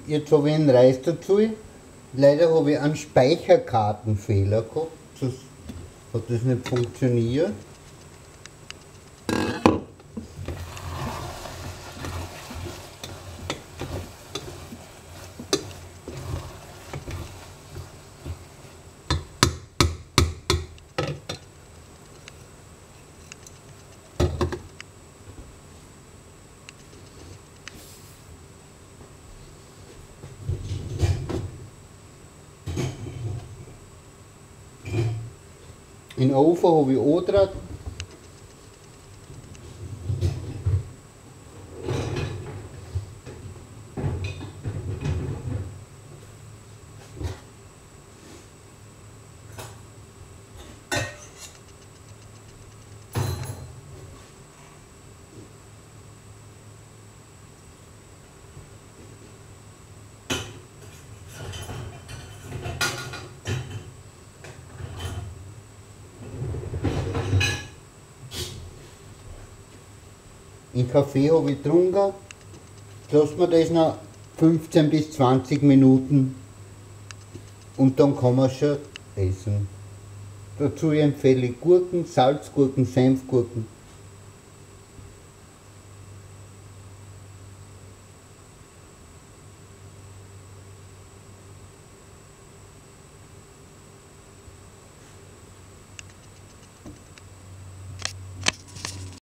Jetzt habe ich einen Reis dazu. Leider habe ich einen Speicherkartenfehler gehabt. Das hat das nicht funktioniert. In den Ofen habe ich angetragen. Den Kaffee habe ich getrunken. Jetzt lassen wir das noch 15 bis 20 Minuten und dann kann man schon essen. Dazu empfehle ich Gurken, Salzgurken, Senfgurken.